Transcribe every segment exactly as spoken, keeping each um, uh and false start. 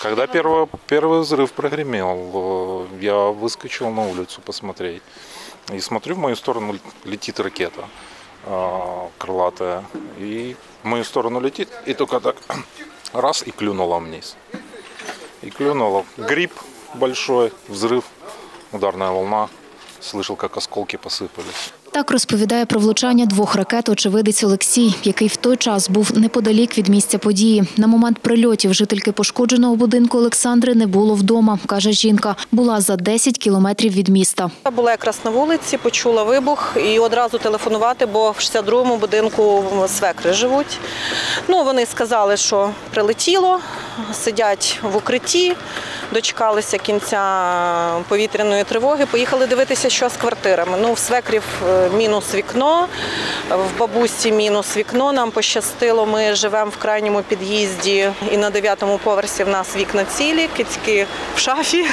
Когда первый, первый взрыв прогремел, я выскочил на улицу посмотреть. И смотрю, в мою сторону летит ракета крылатая. И в мою сторону летит, и только так раз и клюнула вниз. И клюнула. Гриб большой, взрыв, ударная волна. Слышал, як осколки посипались. Так розповідає про влучання двох ракет очевидець Олексій, який в той час був неподалік від місця події. На момент прильотів жительки пошкодженого будинку Олександри не було вдома, каже жінка. Була за десять кілометрів від міста. Я була якраз на вулиці, почула вибух і одразу телефонувати, бо в шістдесят другому будинку свекри живуть. Ну, вони сказали, що прилетіло, сидять в укритті, дочекалися кінця повітряної тривоги, поїхали дивитися, що з квартирами. Ну, в свекрів мінус вікно, в бабусі мінус вікно. Нам пощастило, ми живемо в крайньому під'їзді і на дев'ятому поверсі в нас вікна цілі, кицьки в шафі.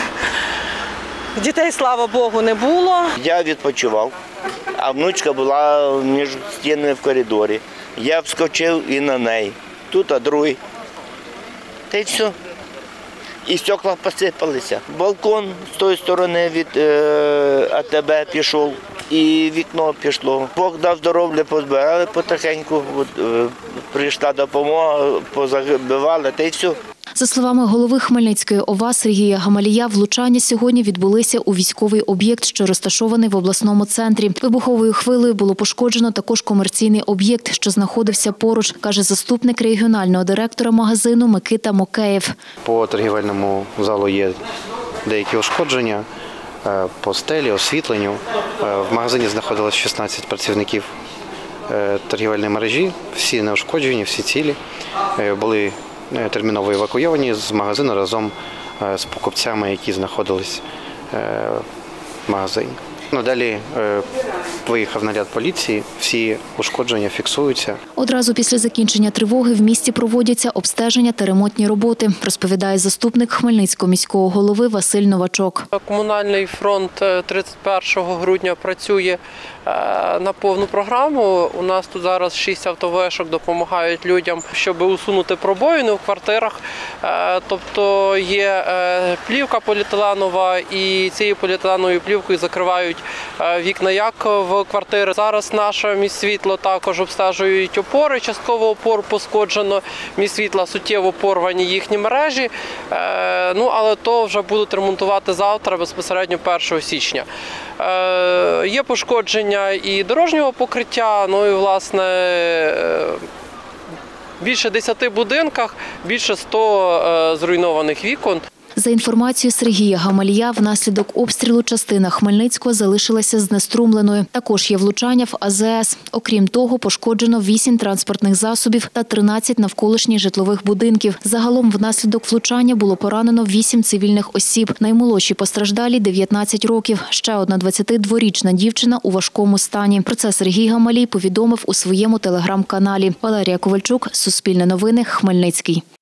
Дітей, слава Богу, не було. Я відпочивав, а внучка була між стінами в коридорі. Я вскочив і на неї. Тут, а другий. Та й все. І стекла посипалися. Балкон з тої сторони від е, АТБ пішов, і вікно пішло. Бог дав здоров'я, позбирали потихеньку, от, е, прийшла допомога, позабивали, та й все. За словами голови Хмельницької ОВА Сергія Гамалія, влучання сьогодні відбулися у військовий об'єкт, що розташований в обласному центрі. Вибуховою хвилею було пошкоджено також комерційний об'єкт, що знаходився поруч, каже заступник регіонального директора магазину Микита Мокеєв. По торгівельному залу є деякі ушкодження, по стелі, освітленню. В магазині знаходилось шістнадцять працівників торгівельної мережі, всі неушкоджені, всі цілі. Були терміново евакуйовані з магазину разом з покупцями, які знаходились в магазині. Надалі виїхав наряд поліції, всі ушкодження фіксуються. Одразу після закінчення тривоги в місті проводяться обстеження та ремонтні роботи, розповідає заступник Хмельницького міського голови Василь Новачок. Комунальний фронт тридцять першого грудня працює на повну програму. У нас тут зараз шість автовишок допомагають людям, щоб усунути пробоїни у квартирах. Тобто є плівка поліетиленова, і цією поліетиленовою плівкою закривають вікна як в квартири. Зараз наше міськсвітло також обстежують опори, частково опор пошкоджено, міськсвітла суттєво порвані їхні мережі, ну, але то вже будуть ремонтувати завтра, безпосередньо першого січня. Є пошкодження і дорожнього покриття, ну і, власне, більше десяти будинках, більше ста зруйнованих вікон. За інформацією Сергія Гамалія, внаслідок обстрілу частина Хмельницького залишилася знеструмленою. Також є влучання в АЗС. Окрім того, пошкоджено вісім транспортних засобів та тринадцять навколишніх житлових будинків. Загалом внаслідок влучання було поранено вісім цивільних осіб. Наймолодші постраждалі – дев'ятнадцять років. Ще одна двадцятидворічна дівчина у важкому стані. Про це Сергій Гамалій повідомив у своєму телеграм-каналі. Валерія Ковальчук, Суспільне новини, Хмельницький.